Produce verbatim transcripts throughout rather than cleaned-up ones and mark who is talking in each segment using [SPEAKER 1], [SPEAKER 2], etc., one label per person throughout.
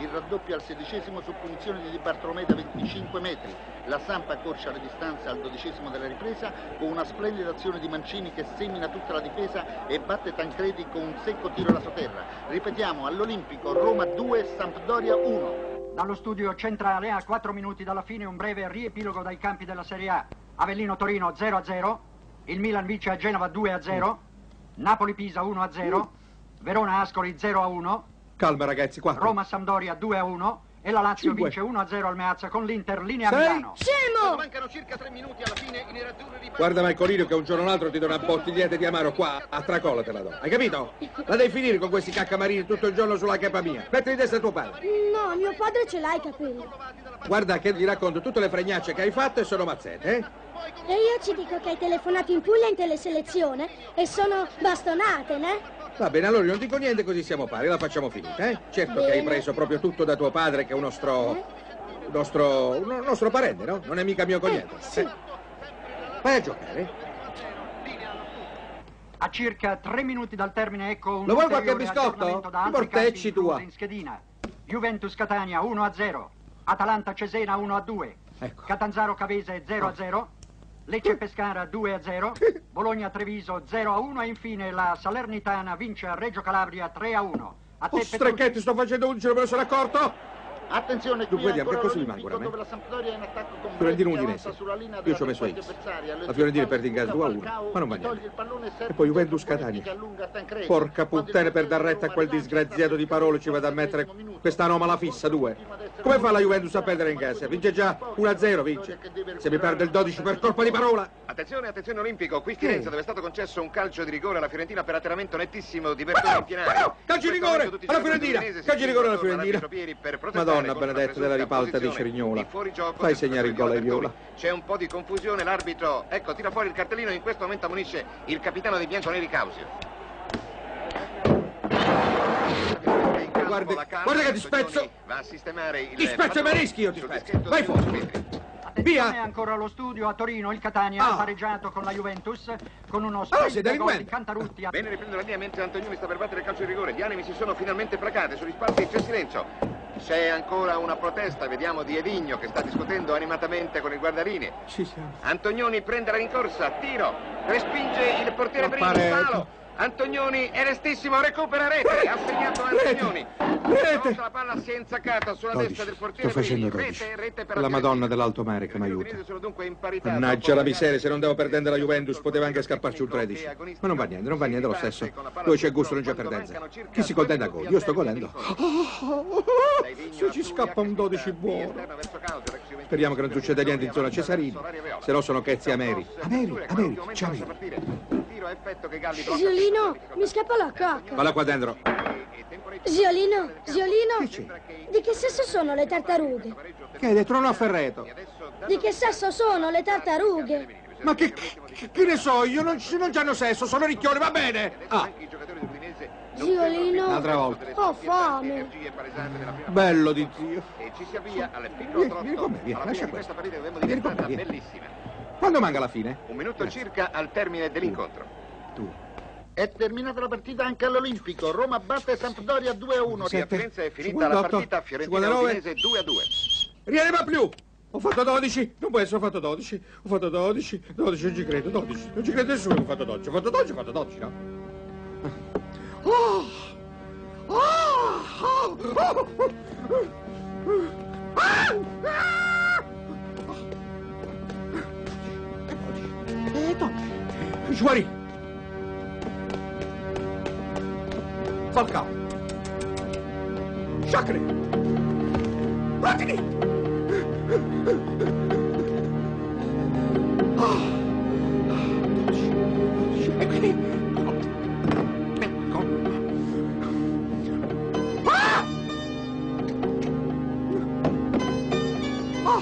[SPEAKER 1] il raddoppio al sedicesimo su punizione di Di Bartolomei da venticinque metri. La Samp accorcia le distanze al dodicesimo della ripresa con una splendida azione di Mancini che semina tutta la difesa e batte Tancredi con un secco tiro da sotterra. Ripetiamo, all'Olimpico, Roma due, Sampdoria uno.
[SPEAKER 2] Dallo studio centrale, a quattro minuti dalla fine, un breve riepilogo dai campi della Serie A. Avellino-Torino zero a zero, il Milan vince a Genova due a zero, Napoli-Pisa uno a zero, Verona-Ascoli zero a uno,
[SPEAKER 3] calma ragazzi, quattro.
[SPEAKER 2] Roma-Sampdoria due a uno e la Lazio
[SPEAKER 3] cinque.
[SPEAKER 2] Vince uno a zero al Meazza con l'Inter linea
[SPEAKER 3] sei.
[SPEAKER 2] Milano.
[SPEAKER 4] Scemo!
[SPEAKER 1] Mancano circa tre minuti alla fine, i nerazzurri ripartono.
[SPEAKER 3] Guarda Marcolino che un giorno o un altro ti do una bottiglietta di amaro qua, a tracolla te la do. Hai capito? La devi finire con questi caccamarini tutto il giorno sulla capa mia. Metti di testa tuo padre.
[SPEAKER 4] No, mio padre ce l'ha i capelli.
[SPEAKER 3] Guarda che gli racconto tutte le fregnacce che hai fatto e sono mazzette, eh?
[SPEAKER 4] E io ci dico che hai telefonato in Puglia in teleselezione e sono bastonate, ne?
[SPEAKER 3] Va bene, allora io non dico niente così siamo pari, la facciamo finita, eh? Certo
[SPEAKER 4] Bene.
[SPEAKER 3] che hai preso proprio tutto da tuo padre che è un nostro...
[SPEAKER 4] Eh?
[SPEAKER 3] un nostro... un nostro parente, no? Non è mica mio cognato.
[SPEAKER 4] Eh, sì.
[SPEAKER 3] Eh? Vai a giocare.
[SPEAKER 2] A circa tre minuti dal termine, ecco un
[SPEAKER 3] Lo vuoi qualche
[SPEAKER 2] ulteriore
[SPEAKER 3] biscotto?
[SPEAKER 2] aggiornamento da
[SPEAKER 3] Ti
[SPEAKER 2] altri
[SPEAKER 3] portecci
[SPEAKER 2] campi
[SPEAKER 3] tua.
[SPEAKER 2] in schedina. Juventus Catania uno a zero, Atalanta Cesena uno a due,
[SPEAKER 3] Ecco.
[SPEAKER 2] Catanzaro Cavese zero a zero, Lecce Pescara due a zero, Bologna Treviso zero a uno e infine la Salernitana vince a Reggio Calabria tre a uno. A te
[SPEAKER 3] Oh,
[SPEAKER 2] Petrucci.
[SPEAKER 3] strecchetti, sto facendo undici, non me ne sono accorto?
[SPEAKER 1] Attenzione, qui
[SPEAKER 3] Dunque, vediamo,
[SPEAKER 1] ancora
[SPEAKER 3] che cosa mi
[SPEAKER 1] l'Olimpico,
[SPEAKER 3] manca ora a me?
[SPEAKER 1] dove la Sampdoria è in attacco con
[SPEAKER 3] Fiorentino
[SPEAKER 1] Brescia,
[SPEAKER 3] Udinese.
[SPEAKER 1] avanza sulla linea
[SPEAKER 3] Io
[SPEAKER 1] della
[SPEAKER 3] ci ho messo
[SPEAKER 1] difesa
[SPEAKER 3] X.
[SPEAKER 1] avversaria.
[SPEAKER 3] La Fiorentina perde in casa due a uno,
[SPEAKER 1] Falcao,
[SPEAKER 3] ma non va
[SPEAKER 1] toglie
[SPEAKER 3] niente.
[SPEAKER 1] il pallone, serve
[SPEAKER 3] E poi Juventus
[SPEAKER 1] Bonucci
[SPEAKER 3] Catania.
[SPEAKER 1] che allunga Tancredi.
[SPEAKER 3] Porca
[SPEAKER 1] Quando il
[SPEAKER 3] puttana, per dar
[SPEAKER 1] portiere
[SPEAKER 3] retta a quel
[SPEAKER 1] Roma
[SPEAKER 3] disgraziato di parole ci vado a mettere
[SPEAKER 1] minuto.
[SPEAKER 3] questa anomala fissa due. Come fa la Juventus a perdere in casa? Vince già uno a zero, vince. Se mi perde il dodici per colpa di parola.
[SPEAKER 5] Attenzione, attenzione Olimpico, qui Firenze dove è stato concesso un calcio di rigore alla Fiorentina per atterramento nettissimo di Bertone in pienale.
[SPEAKER 3] Calcio di rigore alla Fiorentina! Calcio di rigore alla Fiorentina! Madonna benedetta della ripalta di Cerignola. Fai segnare il gol ai Viola.
[SPEAKER 5] C'è un po' di confusione, l'arbitro, ecco, tira fuori il cartellino, in questo momento ammonisce il capitano dei bianconeri Causio.
[SPEAKER 3] Guarda, guarda che ti spezzo!
[SPEAKER 5] Va a sistemare il
[SPEAKER 3] Ti spezzo e mi rischi io, ti spezzo! Vai fuori!
[SPEAKER 2] Attenzione
[SPEAKER 3] Via!
[SPEAKER 2] ancora allo studio a Torino, il Catania
[SPEAKER 3] Ah.
[SPEAKER 2] ha pareggiato con la Juventus con uno
[SPEAKER 3] sei
[SPEAKER 2] splendido gol di
[SPEAKER 3] delinquente.
[SPEAKER 2] Cantarutti. a-
[SPEAKER 5] Bene, riprende la linea mentre Antonioni sta per battere il calcio di rigore. Gli animi si sono finalmente placati, sugli spalti c'è silenzio. C'è ancora una protesta, vediamo di Edigno che sta discutendo animatamente con il guardarini.
[SPEAKER 3] Ci siamo.
[SPEAKER 5] Antonioni prende la rincorsa, tiro, respinge il portiere
[SPEAKER 3] La
[SPEAKER 5] Brino,
[SPEAKER 3] parete.
[SPEAKER 5] palo. Antonioni è restissimo, recupera rete, ha segnato Antonioni.
[SPEAKER 3] Rete.
[SPEAKER 5] La palla si è insaccata sulla
[SPEAKER 3] dodici.
[SPEAKER 5] destra del portiere
[SPEAKER 3] Sto facendo
[SPEAKER 5] Brini.
[SPEAKER 3] dodici.
[SPEAKER 5] Rete, rete per
[SPEAKER 3] La
[SPEAKER 5] la
[SPEAKER 3] Madonna
[SPEAKER 5] Fiorentina.
[SPEAKER 3] dell'Alto Mare che mi
[SPEAKER 5] I
[SPEAKER 3] aiuta.
[SPEAKER 5] udinesi sono dunque in parità.
[SPEAKER 3] Mannaggia la miseria, se non devo perdere la Juventus poteva anche scapparci un tredici. Ma non va niente, non va niente lo stesso. Dove c'è gusto non c'è perdenza. Chi si contenta gol? Io sto godendo. Se ci scappa un dodici buono. Speriamo che non succeda niente in zona Cesarini. Se no sono Chezzi Ameri. Ameri, Ameri, c'è Ameri.
[SPEAKER 4] Ziolino, mi scappa la cacca.
[SPEAKER 3] Valla qua dentro.
[SPEAKER 4] Ziolino, Ziolino,
[SPEAKER 3] Che c'è?
[SPEAKER 4] di che sesso sono le tartarughe?
[SPEAKER 3] Che hai detto? Non ho ferreto.
[SPEAKER 4] Di che sesso sono le tartarughe?
[SPEAKER 3] Ma che, che, che ne so, io non, non c'hanno sesso, sono ricchioni, va bene. Ah,
[SPEAKER 4] Ziolino,
[SPEAKER 3] un'altra volta.
[SPEAKER 4] ho fame.
[SPEAKER 3] Bello di Dio.
[SPEAKER 5] E ci si avvia al piccolo
[SPEAKER 3] Vieni,
[SPEAKER 5] trotto.
[SPEAKER 3] vieni con me, vieni,
[SPEAKER 5] Alla
[SPEAKER 3] lascia
[SPEAKER 5] fine di questa
[SPEAKER 3] questo.
[SPEAKER 5] partita dobbiamo
[SPEAKER 3] Vieni con
[SPEAKER 5] diventata
[SPEAKER 3] me, vieni.
[SPEAKER 5] bellissima.
[SPEAKER 3] Quando manca la fine?
[SPEAKER 5] Un minuto circa al termine dell'incontro.
[SPEAKER 3] Tu.
[SPEAKER 1] È terminata la partita anche all'Olimpico. Roma batte Sampdoria due a uno.
[SPEAKER 5] Qui a
[SPEAKER 3] Sette,
[SPEAKER 5] Firenze è finita
[SPEAKER 3] cinquantotto,
[SPEAKER 5] la partita, Fiorentina
[SPEAKER 3] cinquantanove.
[SPEAKER 5] Udinese due a due.
[SPEAKER 3] Rianima più! Ho fatto dodici, non può essere, ho fatto dodici, ho fatto dodici, dodici, non ci credo, dodici, non ci crede nessuno, ho fatto dodici, ho fatto dodici, ho fatto dodici, no? Oh! Oh! Oh! Oh! Ah! Ah! Eh, dodici. Giuari! Falcao! Sciacre! Platini! Ah! dodici, dodici, e quindi... Ecco! Ah! Ah!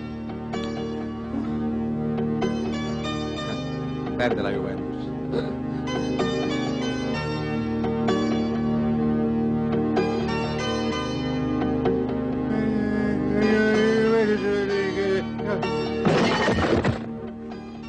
[SPEAKER 3] Perde la Juventus.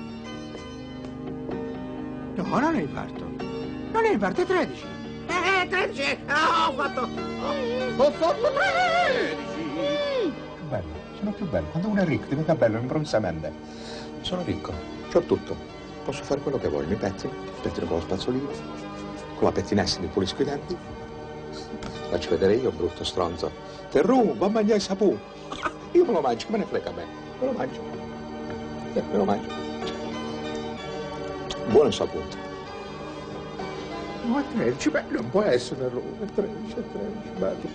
[SPEAKER 3] No, non è infarto. Non è infarto, è tredici. È
[SPEAKER 6] tredici! Ah, ho fatto... Ho fatto tredici!
[SPEAKER 3] Più bello, sono più bello. Quando uno è ricco diventa bello improvvisamente. Sono ricco, c'ho tutto. Posso fare quello che voglio, mi pettino, pettino con lo spazzolino, con la pettinessa mi pulisco i denti. Faccio vedere io, brutto stronzo. Terru, va a mangiare il sapù. Io me lo mangio, come ne frega a me? Me lo mangio. Eh, me lo mangio. Buono saputo. No, è tredici, beh, non può essere Roma, è tredici, è tredici, bello.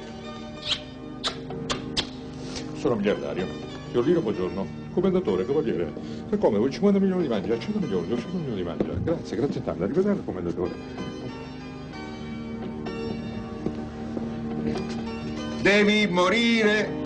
[SPEAKER 7] Sono miliardario. Fiorlino, buongiorno. Commendatore, cavaliere. E come? Vuoi cinquanta milioni di mangia? cento milioni, duecento milioni di mangia. Grazie, grazie tanto. Arrivederci, commendatore.
[SPEAKER 5] Devi morire